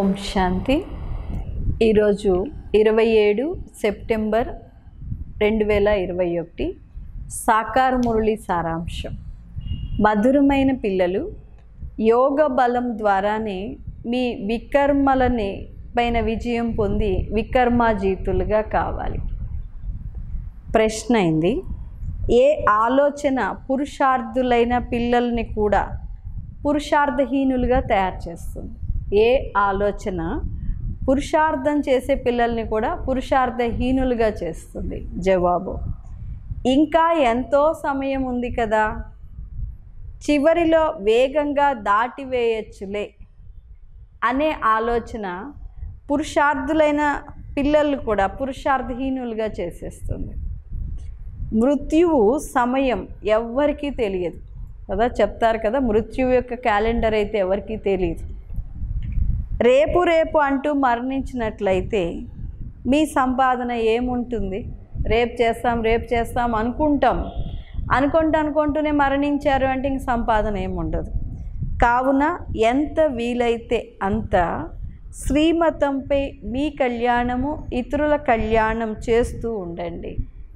ఓం శాంతి. ఈరోజు 27 సెప్టెంబర్ 2021 సాకార మురళి సారాంశం. మధురమైన పిల్లలు, యోగ బలం ద్వారానే మీ వికర్మలని పైన విజయం పొంది వికర్మాజీతులుగా కావాలి. ప్రశ్న అయింది, ఏ ఆలోచన పురుషార్థులైన పిల్లల్ని కూడా పురుషార్థహీనులుగా తయారు చేస్తుంది? ఏ ఆలోచన పురుషార్థం చేసే పిల్లల్ని కూడా పురుషార్థహీనులుగా చేస్తుంది? జవాబు, ఇంకా ఎంతో సమయం ఉంది కదా, చివరిలో వేగంగా దాటివేయచ్చులే అనే ఆలోచన పురుషార్థులైన పిల్లలు కూడా పురుషార్థహీనులుగా చేసేస్తుంది. మృత్యువు సమయం ఎవ్వరికీ తెలియదు కదా, చెప్తారు కదా, మృత్యువు యొక్క క్యాలెండర్ అయితే ఎవరికీ తెలియదు. రేపు రేపు అంటూ మరణించినట్లయితే మీ సంపాదన ఏముంటుంది? రేపు చేస్తాం అనుకుంటూనే మరణించారు అంటే ఇంక సంపాదన ఏముండదు. కావున ఎంత వీలైతే అంత శ్రీమతంపై మీ కళ్యాణము, ఇతరుల కళ్యాణం చేస్తూ ఉండండి.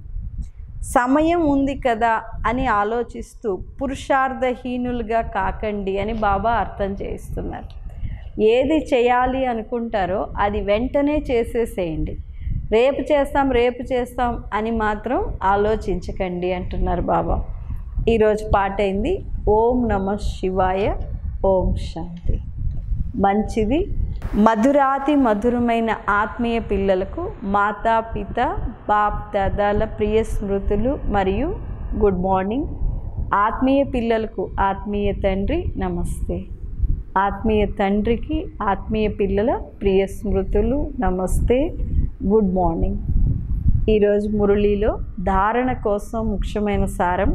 సమయం ఉంది కదా అని ఆలోచిస్తూ పురుషార్థహీనులుగా కాకండి అని బాబా అర్థం చేయిస్తున్నారు. ఏది చేయాలి అనుకుంటారో అది వెంటనే చేసేసేయండి. రేపు చేస్తాం అని మాత్రం ఆలోచించకండి అంటున్నారు బాబా. ఈరోజు పాట అయింది ఓం నమః శివాయ, ఓం శాంతి. మంచిది. మధురాతి మధురమైన ఆత్మీయ పిల్లలకు మాతాపిత బాప్ దాదాల ప్రియ స్మృతులు మరియు గుడ్ మార్నింగ్. ఆత్మీయ పిల్లలకు ఆత్మీయ తండ్రి నమస్తే. ఆత్మీయ తండ్రికి ఆత్మీయ పిల్లల ప్రియ స్మృతులు నమస్తే, గుడ్ మార్నింగ్. ఈరోజు మురళిలో ధారణ కోసం ముఖ్యమైన సారం,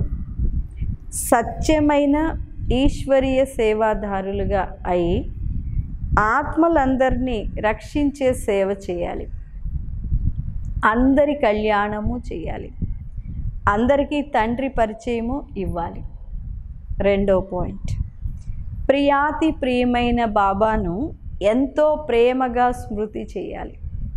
సత్యమైన ఈశ్వరీయ సేవాదారులుగా అయి ఆత్మలందరినీ రక్షించే సేవ చేయాలి. అందరి కళ్యాణము చేయాలి. అందరికీ తండ్రి పరిచయము ఇవ్వాలి. రెండో పాయింట్, ప్రియాతి ప్రియమైన బాబాను ఎంతో ప్రేమగా స్మృతి చేయాలి.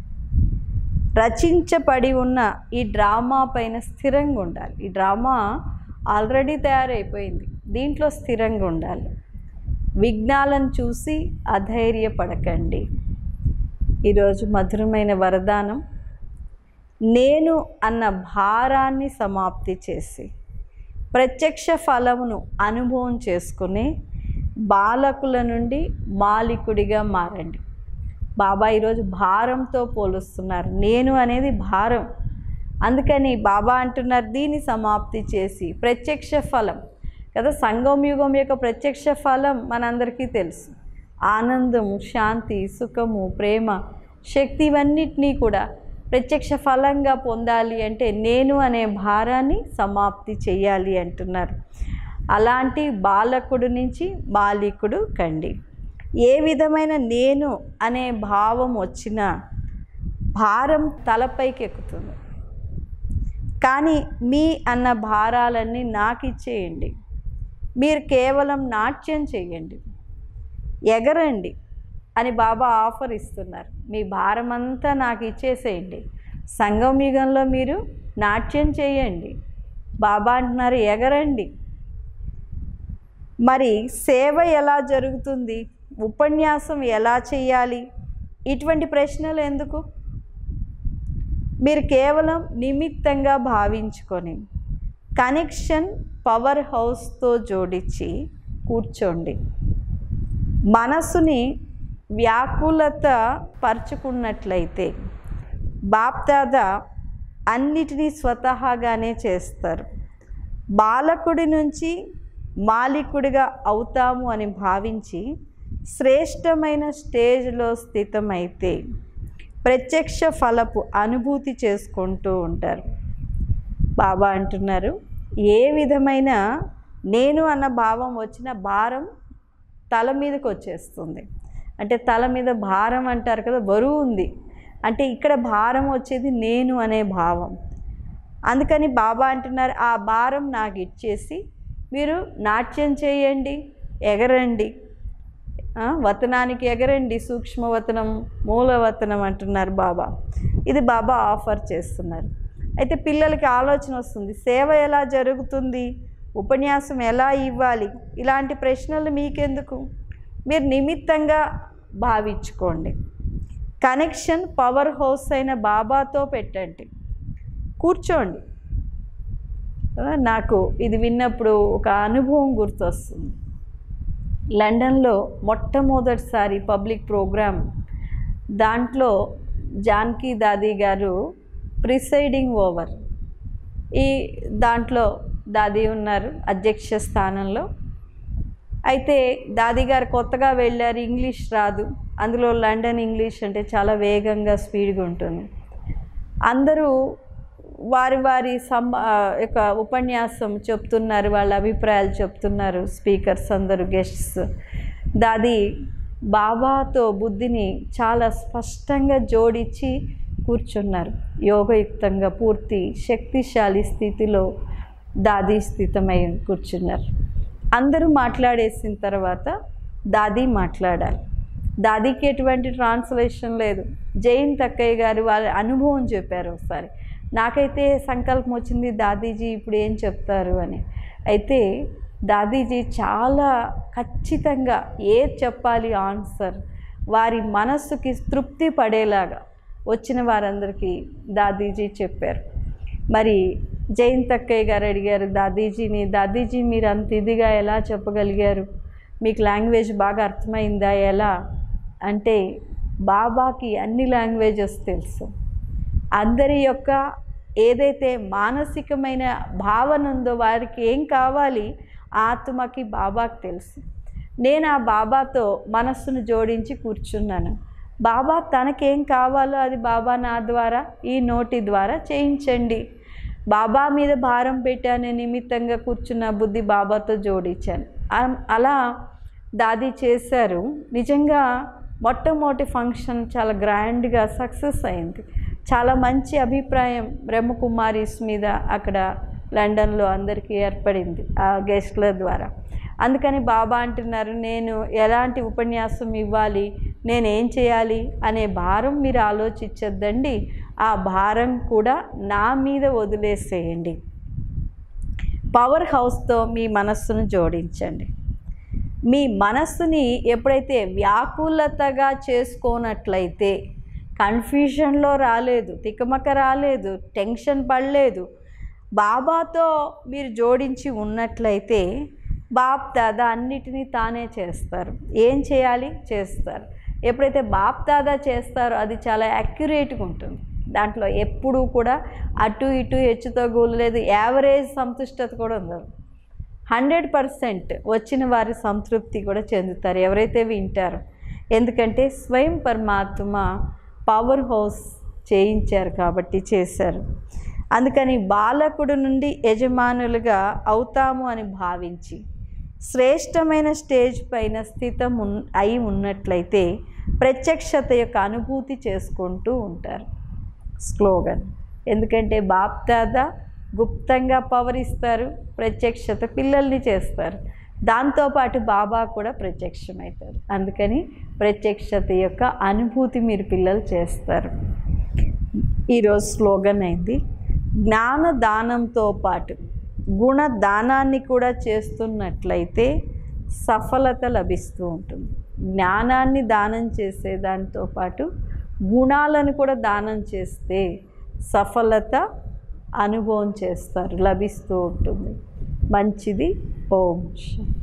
రచించబడి ఉన్న ఈ డ్రామా పైన స్థిరంగా ఉండాలి. ఈ డ్రామా ఆల్రెడీ తయారైపోయింది, దీంట్లో స్థిరంగా ఉండాలి. విఘ్నాలను చూసి అధైర్యపడకండి. ఈరోజు మధురమైన వరదానం, నేను అన్న భారాన్ని సమాప్తి చేసి ప్రత్యక్ష ఫలమును అనుభవం చేసుకుని బాలకుల నుండి మాలికుడిగా మారండి. బాబా ఈరోజు భారంతో పోలుస్తున్నారు. నేను అనేది భారం, అందుకని బాబా అంటున్నారు దీన్ని సమాప్తి చేసి ప్రత్యక్ష ఫలం కదా. సంగం యుగం యొక్క ప్రత్యక్ష ఫలం మనందరికీ తెలుసు. ఆనందము, శాంతి, సుఖము, ప్రేమ, శక్తి ఇవన్నిటినీ కూడా ప్రత్యక్ష ఫలంగా పొందాలి అంటే నేను అనే భారాన్ని సమాప్తి చేయాలి అంటున్నారు. అలాంటి బాలకుడు నుంచి బాలికుడు కండి. ఏ విధమైన నేను అనే భావం వచ్చినా భారం తలపైకి ఎక్కుతుంది. కానీ మీ అన్న భారాలన్నీ నాకు ఇచ్చేయండి. మీరు కేవలం నాట్యం చేయండి, ఎగరండి అని బాబా ఆఫర్ ఇస్తున్నారు. మీ భారం అంతా నాకు ఇచ్చేసేయండి. సంగం యుగంలో మీరు నాట్యం చేయండి. బాబా అంటున్నారు ఎగరండి. మరి సేవ ఎలా జరుగుతుంది, ఉపన్యాసం ఎలా చేయాలి, ఇటువంటి ప్రశ్నలు ఎందుకు? మీరు కేవలం నిమిత్తంగా భావించుకొని కనెక్షన్ పవర్ హౌస్తో జోడించి కూర్చోండి. మనసుని వ్యాకులత పరుచుకున్నట్లయితే బాప్దాదా అన్నిటినీ స్వతహాగానే చేస్తారు. బాలకుడి నుంచి మాలికుడిగా అవుతాము అని భావించి శ్రేష్టమైన స్టేజ్లో స్థితమైతే ప్రత్యక్ష ఫలపు అనుభూతి చేసుకుంటూ ఉంటారు. బాబా అంటున్నారు ఏ విధమైన నేను అన్న భావం వచ్చిన భారం తల మీదకి వచ్చేస్తుంది. అంటే తల మీద భారం అంటారు కదా, బరువు ఉంది అంటే ఇక్కడ భారం వచ్చేది నేను అనే భావం. అందుకని బాబా అంటున్నారు ఆ భారం నాకు ఇచ్చేసి మీరు నాట్యం చేయండి, ఎగరండి. వతనానికి ఎగరండి, సూక్ష్మవతనం మూలవతనం అంటున్నారు బాబా. ఇది బాబా ఆఫర్ చేస్తున్నారు. అయితే పిల్లలకి ఆలోచన వస్తుంది, సేవ ఎలా జరుగుతుంది, ఉపన్యాసం ఎలా ఇవ్వాలి, ఇలాంటి ప్రశ్నలు మీకెందుకు, మీరు నిమిత్తంగా భావించుకోండి. కనెక్షన్ పవర్ హౌస్ అయిన బాబాతో పెట్టండి, కూర్చోండి. నాకు ఇది విన్నప్పుడు ఒక అనుభవం గుర్తొస్తుంది. లండన్లో మొట్టమొదటిసారి పబ్లిక్ ప్రోగ్రామ్, దాంట్లో జానకి దాది గారు ప్రిసైడింగ్ ఓవర్. దాంట్లో దాది ఉన్నారు అధ్యక్ష స్థానంలో. అయితే దాది గారు కొత్తగా వెళ్ళారు, ఇంగ్లీష్ రాదు, అందులో లండన్ ఇంగ్లీష్ అంటే చాలా వేగంగా స్పీడ్గా ఉంటుంది. అందరూ వారి వారి యొక్క ఉపన్యాసం చెప్తున్నారు, వాళ్ళ అభిప్రాయాలు చెప్తున్నారు స్పీకర్స్ అందరూ, గెస్ట్స్. దాది బాబాతో బుద్ధిని చాలా స్పష్టంగా జోడించి కూర్చున్నారు. యోగయుక్తంగా పూర్తి శక్తిశాలి స్థితిలో దాది స్థితమై కూర్చున్నారు. అందరూ మాట్లాడేసిన తర్వాత దాది మాట్లాడాలి. దాదికి ఎటువంటి ట్రాన్స్లేషన్ లేదు. జయంత్ అక్కయ్య గారు వాళ్ళ అనుభవం చెప్పారు ఒకసారి. నాకైతే సంకల్పం వచ్చింది, దాదీజీ ఇప్పుడు ఏం చెప్తారు అని. అయితే దాదీజీ చాలా ఖచ్చితంగా ఏది చెప్పాలి ఆన్సర్, వారి మనస్సుకి తృప్తి పడేలాగా వచ్చిన వారందరికీ దాదీజీ చెప్పారు. మరి జయంత్ అక్కయ్య గారు అడిగారు దాదీజీని, దాదీజీ మీరు అంత ఇదిగా ఎలా చెప్పగలిగారు, మీకు లాంగ్వేజ్ బాగా అర్థమైందా ఎలా అంటే, బాబాకి అన్ని లాంగ్వేజెస్ తెలుసు. అందరి యొక్క ఏదైతే మానసికమైన భావన ఉందో, వారికి ఏం కావాలి ఆత్మకి బాబాకి తెలుసు. నేను ఆ బాబాతో మనస్సును జోడించి కూర్చున్నాను. బాబా తనకేం కావాలో అది బాబా నా ద్వారా, ఈ నోటి ద్వారా చేయించండి. బాబా మీద భారం పెట్టాను, నిమిత్తంగా కూర్చున్న బుద్ధి బాబాతో జోడించాను. అలా దాది చేశారు. నిజంగా మొట్టమొదటి ఫంక్షన్ చాలా గ్రాండ్గా సక్సెస్ అయింది. చాలా మంచి అభిప్రాయం బ్రహ్మకుమారీస్ మీద అక్కడ లండన్లో అందరికీ ఏర్పడింది ఆ గెస్ట్ల ద్వారా. అందుకని బాబా అంటున్నారు, నేను ఎలాంటి ఉపన్యాసం ఇవ్వాలి, నేనేం చేయాలి అనే భారం మీరు ఆలోచించొద్దండి, ఆ భారం కూడా నా మీద వదిలేసేయండి. పవర్ హౌస్తో మీ మనస్సును జోడించండి. మీ మనస్సుని ఎప్పుడైతే వ్యాకులతగా చేసుకోనట్లయితే, కన్ఫ్యూజన్లో రాలేదు, తికమక రాలేదు, టెన్షన్ పడలేదు, బాబాతో మీరు జోడించి ఉన్నట్లయితే బాప్ దాదా అన్నిటినీ తానే చేస్తారు. ఏం చేయాలి చేస్తారు. ఎప్పుడైతే బాప్ దాదా చేస్తారో అది చాలా యాక్యురేట్గా ఉంటుంది. దాంట్లో ఎప్పుడూ కూడా అటు ఇటు హెచ్చుతగ్గులు లేదు, యావరేజ్ సంతుష్టత కూడా ఉండదు. 100% వచ్చిన వారి సంతృప్తి కూడా చెందుతారు ఎవరైతే వింటారో. ఎందుకంటే స్వయం పరమాత్మ పవర్ హౌస్ చేయించారు కాబట్టి చేశారు. అందుకని బాలకుడు నుండి యజమానులుగా అవుతాము అని భావించి శ్రేష్టమైన స్టేజ్ పైన స్థితం అయి ఉన్నట్లయితే ప్రత్యక్షత యొక్క అనుభూతి చేసుకుంటూ ఉంటారు. స్లోగన్. ఎందుకంటే బాప్ దాదా గుప్తంగా పవర్ ఇస్తారు, ప్రత్యక్షత పిల్లల్ని చేస్తారు, దాంతోపాటు బాబా కూడా ప్రత్యక్షమవుతారు. అందుకని ప్రత్యక్షత యొక్క అనుభూతి మీరు పిల్లలు చేస్తారు. ఈరోజు స్లోగన్ అయింది, జ్ఞాన దానంతో పాటు గుణ దానాన్ని కూడా చేస్తున్నట్లయితే సఫలత లభిస్తూ ఉంటుంది. జ్ఞానాన్ని దానం చేసే దానితో పాటు గుణాలను కూడా దానం చేస్తే సఫలత అనుభవం చేస్తారు, లభిస్తూ ఉంటుంది. మంచిది. ఓం శాంతి.